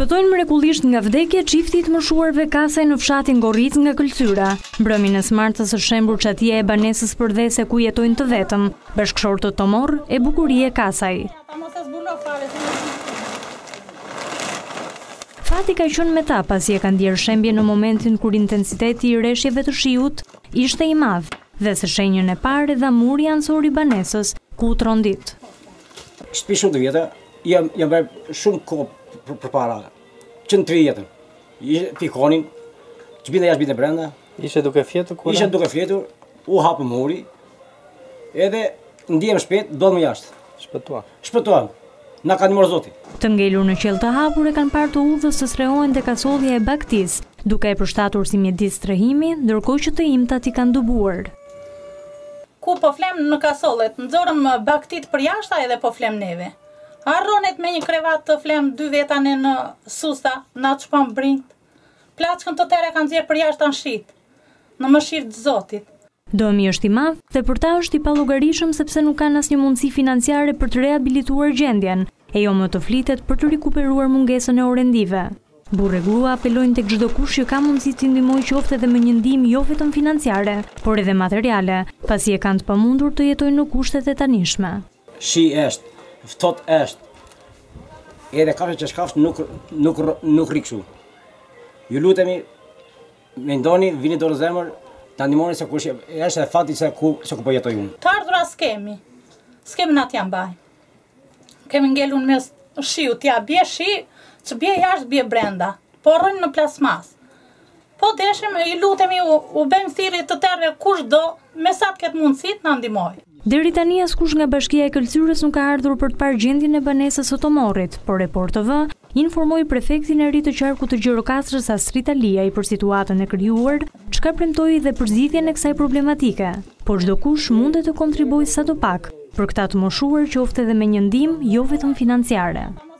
Shpëtojnë mrekullisht nga vdekja çifti të moshuarve Kasaj në fshatin Gorric nga Këlqyra. Mbrëmjen e smartës është shembur çatia e banesës përdhese ku jetojnë të vetëm, bashkëshortët Tomor e Bukurie Kasaj. Fati ka qenë me ta pasi e ka ndier shembje në momentin kur intensiteti i rreshjeve të shiut ishte i madh dhe së shenjën e parë dhamuri ansori banesës ku u trondit. Shtëpi shumë të vjetër, jam bërë shumë kohë përpara, 103 jetën. Fikonin, çbinte jashtë binte brenda. Ishe duke fjetur kur? Ishe duke fjetur, u hapë muri, edhe ndihem shpejt, do më jashtë. Shpëtuam. Na ka ndihmuar Zoti. Të ngelur në qell të hapur e kanë parë të udhës të strehohen tek asodhja e baktis, duke e përshtatur si mjedis strehimi, ndërkohë që të imtat i kanë dubuar. Ku po flem në kasollet, nxorëm baktit për jashta edhe po flem neve. Harronet me një krevat të flem 2 vetane në susta, na çpam brinjt. Plaçkën të tëre kanë nxjerr për jashta në shit, në mëshirë të Zotit. Dëmi është i madh dhe për ta është i pallogarishëm sepse nuk kanë asnjë mundësi financiare për të rehabilituar gjendjen, e jo më të flitet për të rikuperuar mungesën e orendive. Burrë e grua apelojnë tek çdo kush që ka mundësi të ndihmojë qoftë edhe me një ndihmë jo vetëm financiare, por edhe materiale, pasi e kanë të pamundur të jetojnë në kushtet e tanishme. Shi është, ftohtë është. Edhe kafshë që shkafsh nuk rri kështu. Ju lutemi, mendoni, vini dorë zemër, ta ndihmoni se kush është e fati se ku po jetoj unë. Të ardhura s'kemi na t'ja mbaj. Kemi ngelun me shiu, t'ja bje shi, që bje jashtë bje brenda, po rrojnë në plasmas. Po deshim, i lutemi, u bëjmë thirrje të tërë kush do, me sa të ketë mundësit, na ndihmoj. Deri tani askush nga Bashkia e Këlqyrës nuk ka ardhur për të parë gjendjen e banesës së Tomorit, por Report TV informoi prefektin e ri të qarkut të Gjirokastrës Astrid Alia për situatën e krijuar, çka premtoi dhe përzgjidhjen e kësaj problematike. Por çdo kush mundet të kontribuojë sadopak për këta të moshuar qoftë edhe me një ndihmë jo vetëm financiare.